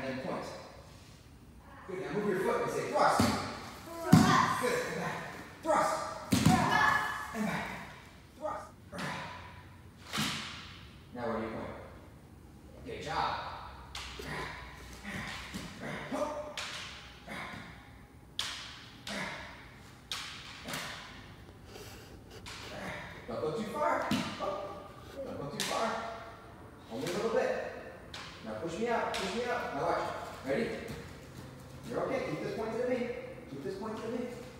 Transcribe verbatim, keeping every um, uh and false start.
and then point. Good, now move your foot and say thrust. Thrust. Good, and back. Thrust. Thrust. And back. Thrust. Now where do you point? Good job. Don't go too far. Don't go too far. Only a little bit. Now push me out. Push me out. Now watch. Ready? You're okay. Keep this point to the knee. Keep this point to the knee.